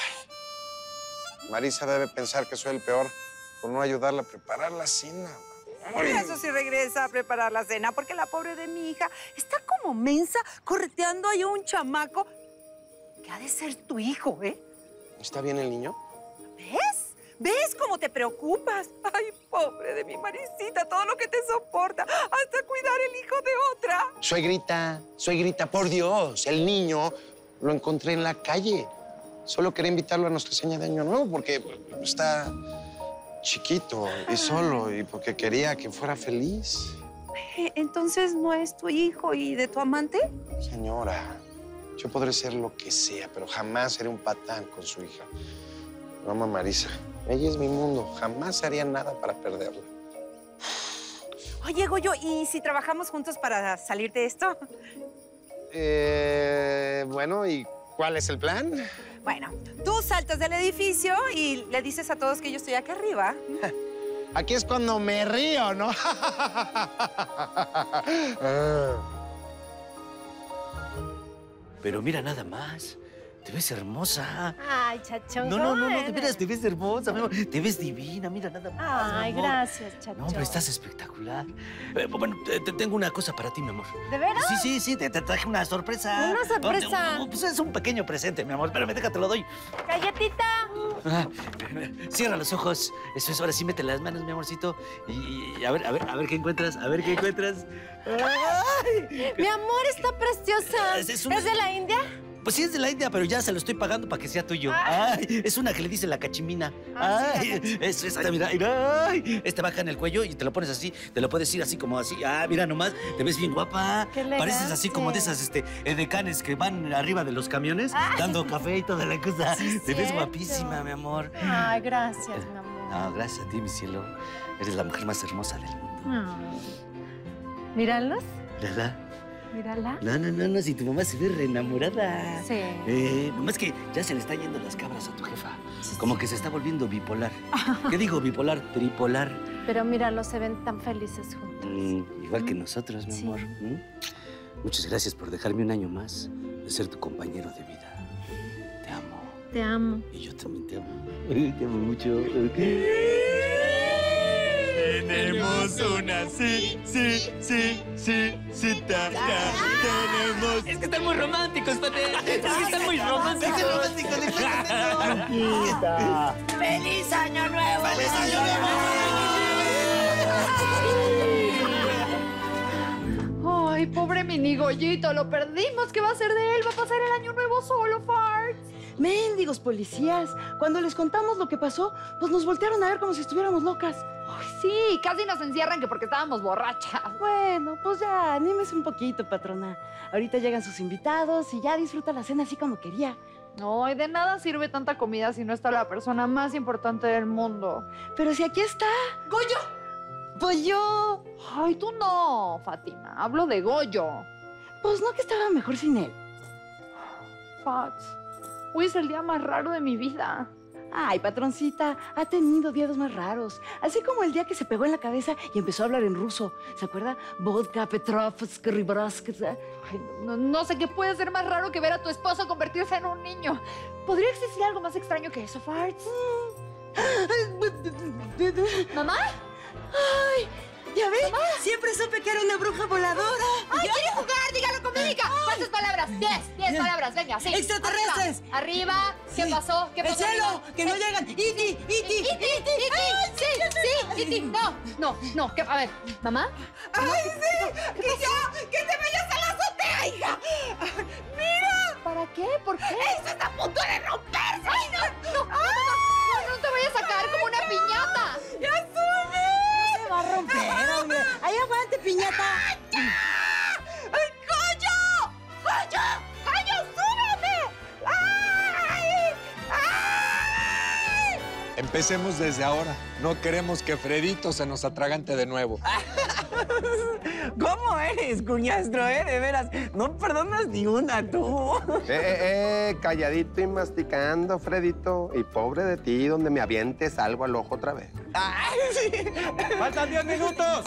Speaker 7: Marisa debe pensar que soy el peor por no ayudarla a preparar la cena.
Speaker 2: Eso sí regresa a preparar la cena, porque la pobre de mi hija está como mensa correteando ahí a un chamaco que ha de ser tu hijo, ¿eh?
Speaker 7: ¿Está bien el niño?
Speaker 2: ¿Ves? ¿Ves cómo te preocupas? Ay, pobre de mi Marisita, todo lo que te soporta, hasta cuidar el hijo de otra.
Speaker 7: Suegrita, por Dios, el niño lo encontré en la calle. Solo quería invitarlo a nuestra cena de Año Nuevo porque está chiquito y solo y porque quería que fuera feliz.
Speaker 2: ¿Entonces no es tu hijo y de tu amante?
Speaker 7: Señora, yo podré ser lo que sea, pero jamás seré un patán con su hija. No, ama Marisa. Ella es mi mundo. Jamás haría nada para perderla.
Speaker 2: Oye, Goyo, ¿y si trabajamos juntos para salir de esto?
Speaker 7: Bueno, ¿y cuál es el plan?
Speaker 2: Bueno, tú saltas del edificio y le dices a todos que yo estoy aquí arriba.
Speaker 7: Aquí es cuando me río, ¿no?
Speaker 11: Pero mira nada más.
Speaker 14: Te ves hermosa.
Speaker 5: Ay, chachón.
Speaker 14: No, de veras, te ves hermosa, mi amor. Te ves divina, mira, nada más.
Speaker 5: Ay,
Speaker 14: mi amor.
Speaker 5: gracias, chachón.
Speaker 14: No, hombre, estás espectacular. Bueno, te tengo una cosa para ti, mi amor.
Speaker 5: ¿De veras?
Speaker 14: Sí, te traje una sorpresa.
Speaker 5: ¿Una sorpresa?
Speaker 14: Pues es un pequeño presente, mi amor. Espérame, déjate lo doy.
Speaker 5: ¡Galletita!
Speaker 14: Ah, cierra los ojos. Eso es, ahora sí mete las manos, mi amorcito. Y a ver qué encuentras, Ay.
Speaker 5: Mi amor, está preciosa.
Speaker 14: ¿Es
Speaker 5: de la India?
Speaker 14: Pues sí es de la India, pero ya se lo estoy pagando para que sea tuyo. Ay, es una que le dice la cachimina. Ay, esa, mira. Ay, va acá en el cuello y te lo pones así, te lo puedes ir así como así. Ah, mira nomás, te ves bien guapa.
Speaker 5: Qué elegante.
Speaker 14: Pareces así como de esas edecanes que van arriba de los camiones dando café y toda la cosa.
Speaker 5: Sí,
Speaker 14: te ves
Speaker 5: cierto.
Speaker 14: guapísima, mi amor.
Speaker 5: Ay, gracias, mi amor.
Speaker 14: No, gracias a ti, mi cielo. Eres la mujer más hermosa del mundo.
Speaker 5: Míralos.
Speaker 14: ¿Verdad?
Speaker 5: Mírala.
Speaker 14: No, si tu mamá se ve re enamorada.
Speaker 5: Sí.
Speaker 14: Nomás que ya se le están yendo las cabras a tu jefa. Como que se está volviendo bipolar. ¿Qué digo bipolar? Tripolar.
Speaker 5: Pero míralos, se ven tan felices juntos.
Speaker 14: Igual que nosotros, mi amor. Muchas gracias por dejarme un año más de ser tu compañero de vida. Te amo.
Speaker 5: Te amo.
Speaker 14: Y yo también te amo. Te amo mucho.
Speaker 12: Tenemos una cita. Tenemos... Es que están muy románticos, Pate. Es que están muy románticos.
Speaker 9: ¡Feliz Año Nuevo! ¡Feliz Año
Speaker 6: Nuevo! Ay, pobre mini Goyito, lo perdimos. ¿Qué va a hacer de él? Va a pasar el año nuevo solo, Farts.
Speaker 2: Mendigos policías, cuando les contamos lo que pasó, pues nos voltearon a ver como si estuviéramos locas.
Speaker 6: Ay, sí, casi nos encierran que porque estábamos borrachas.
Speaker 2: Bueno, pues ya, anímese un poquito, patrona. Ahorita llegan sus invitados y ya disfruta la cena así como quería.
Speaker 6: Ay, de nada sirve tanta comida si no está la persona más importante del mundo.
Speaker 2: Pero si aquí está. ¡Goyo! Pues yo.
Speaker 6: Ay, tú no, Fátima. Hablo de Goyo.
Speaker 2: Pues no, que estaba mejor sin él.
Speaker 6: Fats, hoy es el día más raro de mi vida.
Speaker 2: Ay, patroncita, ha tenido días más raros. Así como el día que se pegó en la cabeza y empezó a hablar en ruso. ¿Se acuerda? Vodka, Petrov, Skribrovsk.
Speaker 6: No sé qué puede ser más raro que ver a tu esposo convertirse en un niño. ¿Podría existir algo más extraño que eso, Farts? ¿Mamá?
Speaker 2: ¡Ay! ¿Ya ves?
Speaker 6: ¿Mamá?
Speaker 2: Siempre supe que era una bruja voladora.
Speaker 6: ¡Ay, quiere jugar! ¡Dígalo con mímica! ¿Cuántas palabras? 10 palabras, venga, sí.
Speaker 2: ¡Extraterrestres!
Speaker 6: Arriba. ¿Qué pasó? ¿Qué pasó?
Speaker 2: ¡El cielo!
Speaker 6: Arriba?
Speaker 2: ¡Que no llegan! ¡Iti! ¡Iti!
Speaker 6: Sí, Iti. No. A ver, ¿mamá?
Speaker 9: ¡Ay, sí! ¡Que te vayas a la azotea, hija! ¡Mira!
Speaker 6: ¿Para qué? ¿Por qué?
Speaker 9: ¡Eso está a punto de romperse!
Speaker 6: ¡Ay, no te vayas a caer como una piñata!
Speaker 9: ¡Ya sube!
Speaker 2: Se va a romper, hombre. ¡Ahí aguante, piñata!
Speaker 9: ¡Ay, Goyo! ¡Goyo, súbeme! ¡Ay! ¡Ay!
Speaker 4: Empecemos desde ahora. No queremos que Fredito se nos atragante de nuevo.
Speaker 16: ¿Cómo eres, cuñastro, De veras, no perdonas ni una, tú.
Speaker 15: Calladito y masticando, Fredito. Y pobre de ti, donde me avientes algo al ojo otra vez.
Speaker 16: ¡Ay, sí!
Speaker 14: ¡Faltan 10 minutos!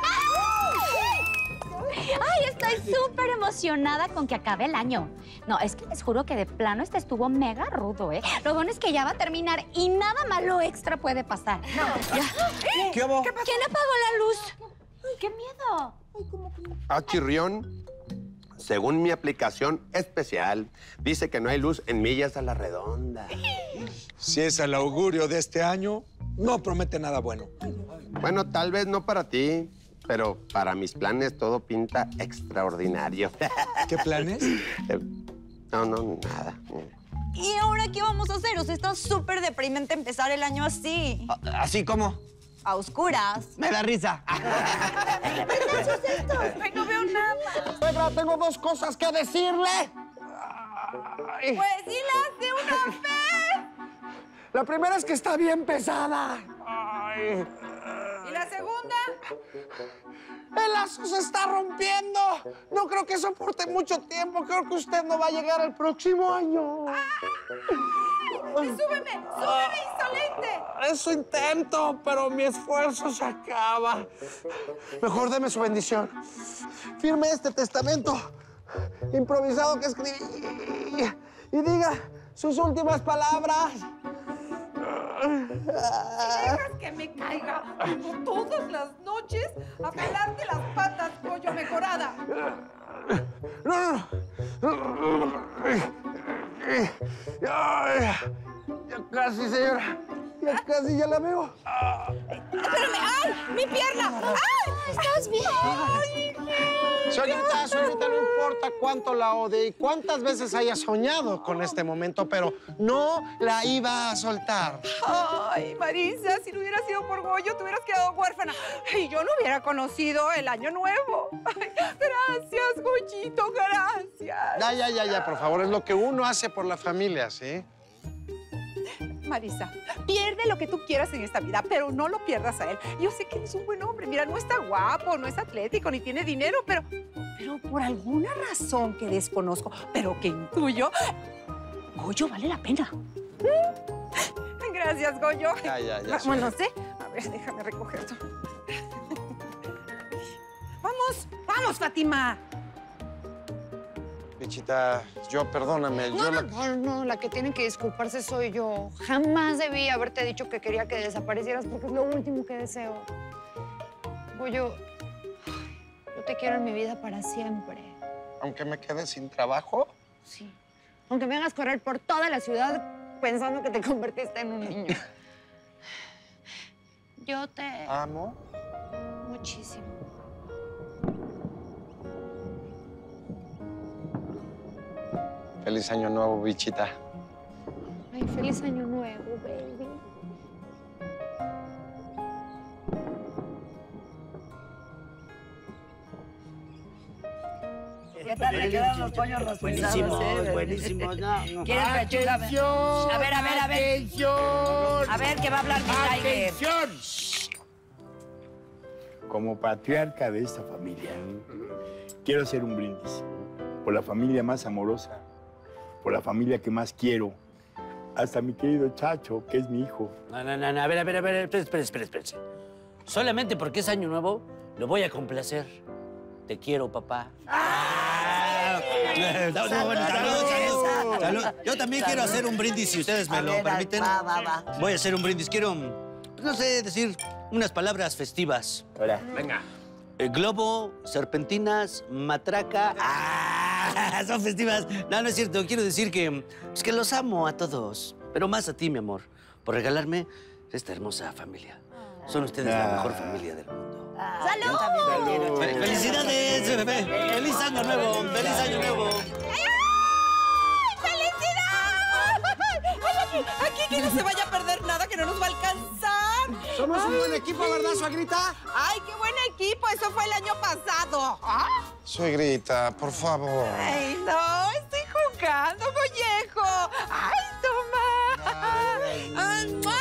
Speaker 19: Ay, estoy súper emocionada con que acabe el año. No, es que les juro que de plano este estuvo mega rudo, ¿eh? Lo bueno es que ya va a terminar y nada malo extra puede pasar. No, ya.
Speaker 15: ¿Qué hubo?
Speaker 19: ¿Quién apagó la luz? ¡Qué miedo!
Speaker 15: Chirrión, según mi aplicación especial, dice que no hay luz en millas a la redonda.
Speaker 4: Si es el augurio de este año, no promete nada bueno.
Speaker 15: Bueno, tal vez no para ti, pero para mis planes todo pinta extraordinario.
Speaker 4: ¿Qué planes?
Speaker 15: No, nada.
Speaker 20: ¿Y ahora qué vamos a hacer? O sea, está súper deprimente empezar el año así.
Speaker 16: ¿Así cómo?
Speaker 20: A oscuras.
Speaker 16: Me da risa.
Speaker 9: No veo nada.
Speaker 16: Suegra, tengo 2 cosas que decirle.
Speaker 9: Pues dilas de una vez.
Speaker 16: La primera es que está bien pesada.
Speaker 9: ¿Y la segunda?
Speaker 16: El lazo se está rompiendo. No creo que soporte mucho tiempo. Creo que usted no va a llegar el próximo año.
Speaker 9: ¡Súbeme, insolente!
Speaker 16: Eso intento, pero mi esfuerzo se acaba. Mejor deme su bendición. Firme este testamento improvisado que escribí y diga sus últimas palabras.
Speaker 1: Si dejas que me caiga, como todas las noches, a pelarte las patas, pollo mejorada.
Speaker 16: No. Ya casi, señora. Ya casi, ya la veo.
Speaker 1: Espérame. ¡Ay! ¡Mi pierna! ¡Ay! ¿Estás bien? ¡Ay,
Speaker 7: Señorita, no importa cuánto la odie y cuántas veces haya soñado con este momento, pero no la iba a soltar.
Speaker 1: Ay, Marisa, si no hubiera sido por Goyo, te hubieras quedado huérfana. Y yo no hubiera conocido el año nuevo. Ay, gracias, Goyito, gracias.
Speaker 7: Ya, por favor, es lo que uno hace por la familia, ¿sí?
Speaker 1: Marisa, pierde lo que tú quieras en esta vida, pero no lo pierdas a él. Yo sé que eres un buen hombre. Mira, no está guapo, no es atlético, ni tiene dinero, pero por alguna razón que desconozco, pero que intuyo, Goyo vale la pena. Gracias, Goyo.
Speaker 7: Ya.
Speaker 1: Bueno, no sé. A ver, déjame recoger esto. Vamos, Fátima.
Speaker 7: Bichita, perdóname.
Speaker 6: No, la que tiene que disculparse soy yo. Jamás debí haberte dicho que quería que desaparecieras porque es lo último que deseo. Goyo, yo te quiero en mi vida para siempre.
Speaker 7: Aunque me quede sin trabajo.
Speaker 6: Sí. Aunque me hagas correr por toda la ciudad pensando que te convertiste en un niño. Yo te
Speaker 7: amo
Speaker 6: muchísimo.
Speaker 7: Feliz año nuevo, bichita.
Speaker 6: Ay, feliz año nuevo, baby.
Speaker 9: ¿Qué tal le quedan los pollos rostizados?
Speaker 14: Buenísimos. No.
Speaker 9: ¿Quieres pechuga?
Speaker 14: ¡Atención!
Speaker 9: A ver.
Speaker 14: ¡Atención!
Speaker 9: A ver, ¿qué va a hablar mi Tiger?
Speaker 12: ¡Atención! Como patriarca de esta familia, quiero hacer un brindis por la familia más amorosa, por la familia que más quiero, hasta mi querido Chacho, que es mi hijo.
Speaker 11: No. A ver, espérese. Solamente porque es año nuevo, lo voy a complacer. Te quiero, papá. Salud. Yo también quiero hacer un brindis, si ustedes me lo permiten.
Speaker 9: Va.
Speaker 11: Voy a hacer un brindis. Quiero, no sé, decir unas palabras festivas.
Speaker 12: Ahora, venga.
Speaker 11: Globo, serpentinas, matraca. Son festivas. No es cierto. Quiero decir que los amo a todos. Pero más a ti, mi amor, por regalarme esta hermosa familia. Son ustedes la mejor familia del mundo.
Speaker 9: ¡Salud!
Speaker 11: ¡Felicidades! ¡Feliz año nuevo! ¡Feliz año nuevo!
Speaker 1: Aquí que no se vaya a perder nada, que no nos va a alcanzar.
Speaker 7: Somos un buen equipo, ¿verdad, suegrita?
Speaker 1: Ay, qué buen equipo. Eso fue el año pasado.
Speaker 7: Suegrita, por favor.
Speaker 1: Ay, no, estoy jugando, Gollejo. Ay, toma.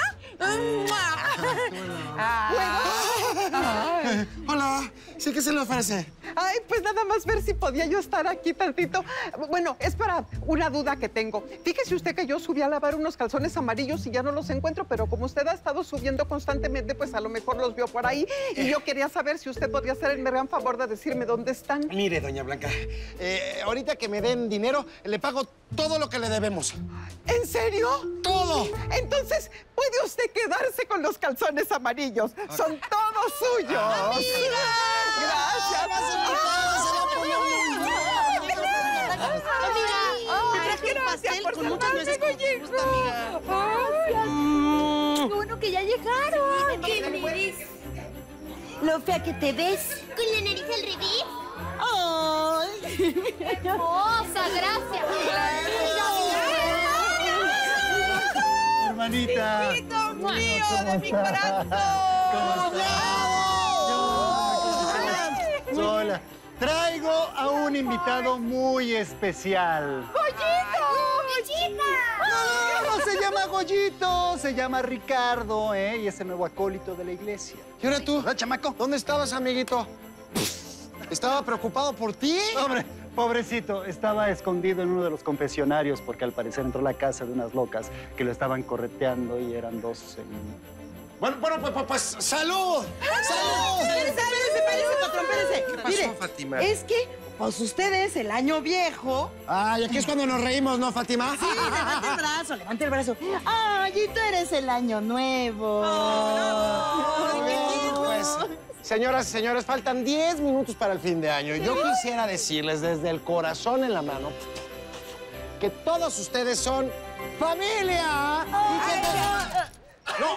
Speaker 7: Hola, ¿sí que se le ofrece?
Speaker 1: Ay, pues nada más ver si podía yo estar aquí tantito. Bueno, es para una duda que tengo. Fíjese usted que yo subí a lavar unos calzones amarillos y ya no los encuentro, pero como usted ha estado subiendo constantemente, pues a lo mejor los vio por ahí. Y yo quería saber si usted podría hacer el gran favor de decirme dónde están.
Speaker 7: Mire, doña Blanca, ahorita que me den dinero, le pago todo lo que le debemos.
Speaker 1: ¿En serio?
Speaker 7: ¡Todo!
Speaker 1: Entonces, puede usted quedarse con los calzones amarillos. Okay. Son todos suyos. ¡Amiga! Gracias.
Speaker 3: Gracias por salvarme, Gollejo.
Speaker 1: Gracias.
Speaker 3: Qué bueno que ya llegaron.
Speaker 17: ¿Qué nariz?
Speaker 3: Lo fea que te ves.
Speaker 17: ¿Con la nariz al revés?
Speaker 3: ¡Ay!
Speaker 17: ¡Hermosa! ¡Gracias!
Speaker 22: Hermanita.
Speaker 1: ¡Hijito mío de mi corazón!
Speaker 22: ¿Cómo estás? Hola. Traigo a un invitado muy especial.
Speaker 17: ¡Goyito!
Speaker 22: No se llama Goyito, se llama Ricardo, y es el nuevo acólito de la iglesia.
Speaker 7: ¿Y ahora tú, chamaco? ¿Dónde estabas, amiguito? ¿Estaba preocupado por ti?
Speaker 22: Hombre, pobrecito, estaba escondido en uno de los confesionarios porque al parecer entró a la casa de unas locas que lo estaban correteando y eran dos
Speaker 7: Bueno, pues, ¡salud! ¡Salud!
Speaker 1: Espérese, patrón, espérese.
Speaker 7: ¿Qué pasó,
Speaker 1: Mire,
Speaker 7: Fátima?
Speaker 1: es que
Speaker 2: Pues ustedes, el año viejo.
Speaker 7: Ay, aquí es cuando nos reímos, ¿no, Fátima?
Speaker 2: Sí, levante el brazo, levante el brazo. Ay, y tú eres el año nuevo.
Speaker 7: Pues, señoras y señores, faltan 10 minutos para el fin de año. Yo quisiera decirles desde el corazón en la mano que todos ustedes son familia. ¡No!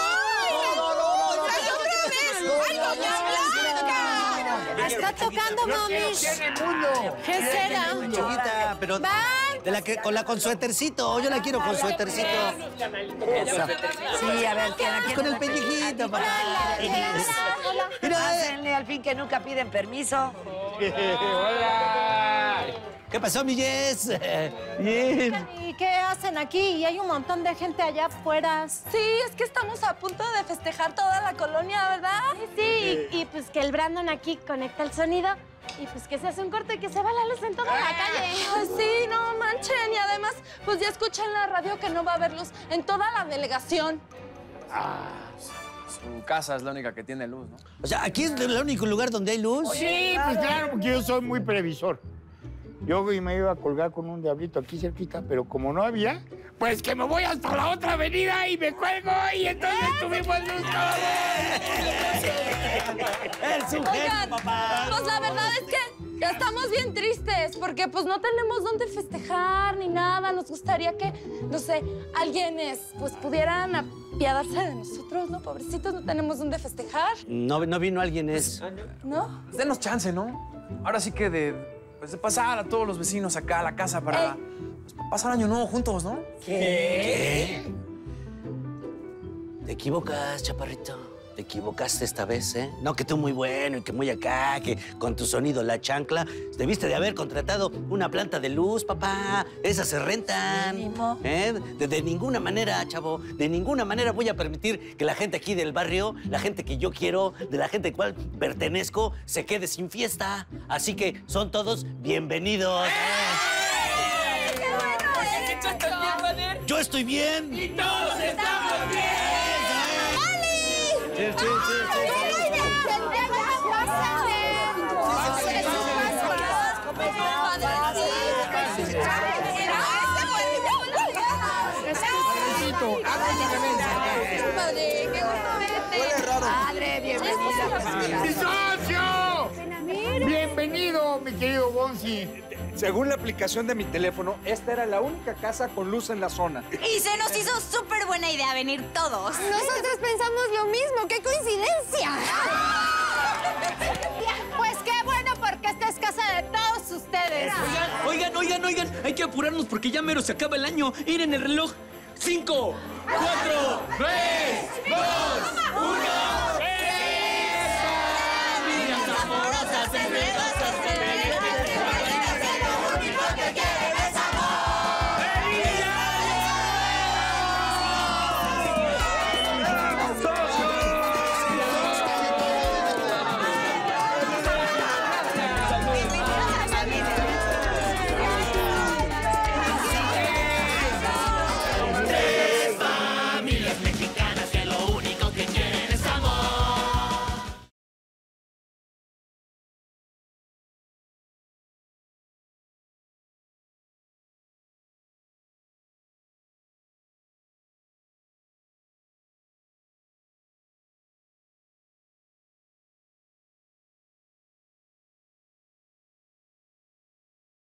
Speaker 5: Está tocando, mami. ¿Qué será?
Speaker 14: Chiquita, pero con la con suétercito. Yo la quiero con suétercito.
Speaker 9: Sí, a ver, ¿quién?
Speaker 14: Con el pellejito, papá.
Speaker 9: Pásenle, al fin que nunca piden permiso.
Speaker 14: ¡Hola! ¿Qué pasó, mi Jess? Bien.
Speaker 5: ¿Y qué hacen aquí? Y hay un montón de gente allá afuera.
Speaker 10: Sí, es que estamos a punto de festejar toda la colonia, ¿verdad?
Speaker 5: Sí, y pues que el Brandon aquí conecta el sonido y pues que se hace un corte y que se va la luz en toda la calle.
Speaker 10: Ay, sí, no manchen. Y además, pues ya escuché en la radio que no va a haber luz en toda la delegación.
Speaker 18: Su casa es la única que tiene luz, ¿no?
Speaker 14: O sea, ¿aquí es el único lugar donde hay luz?
Speaker 12: Sí, pues claro, porque yo soy muy previsor. Yo me iba a colgar con un diablito aquí cerquita, pero como no había, pues que me voy hasta la otra avenida y me cuelgo y entonces tuvimos luz
Speaker 14: Es un genio, papá.
Speaker 10: Pues la verdad es que ya estamos bien tristes porque pues no tenemos dónde festejar ni nada. Nos gustaría que, no sé, alguienes pues pudieran apiadarse de nosotros, ¿no? Pobrecitos, no tenemos dónde festejar.
Speaker 14: No vino alguien,
Speaker 10: ¿No?
Speaker 18: Denos chance, ¿no? Ahora sí que de pasar a todos los vecinos acá a la casa para pasar año nuevo juntos, ¿no?
Speaker 14: ¿Qué? Te equivocas, chaparrito. Te equivocaste esta vez, ¿eh? No, que tú muy bueno y que muy acá, que con tu sonido la chancla. Debiste de haber contratado una planta de luz, papá. Esas se rentan. ¿Eh? De ninguna manera, chavo, de ninguna manera voy a permitir que la gente aquí del barrio, la gente que yo quiero, de la gente a la cual pertenezco, se quede sin fiesta. Así que son todos bienvenidos. Yo estoy bien.
Speaker 16: Y todos estamos bien.
Speaker 14: Sí.
Speaker 10: Padre, qué gusto verte.
Speaker 9: Padre, bienvenida.
Speaker 12: ¡Mi socio! Bienvenido, mi querido Bonzi.
Speaker 21: Según la aplicación de mi teléfono, esta era la única casa con luz en la zona.
Speaker 19: Y se nos hizo súper buena idea venir todos.
Speaker 5: Nosotros pensamos lo mismo, ¡qué coincidencia! Pues qué bueno, porque esta es casa de todos ustedes.
Speaker 24: Oigan, hay que apurarnos porque ya mero se acaba el año. Miren el reloj. 5, 4, 3, 2, 1.
Speaker 16: ¡Familias amorosas!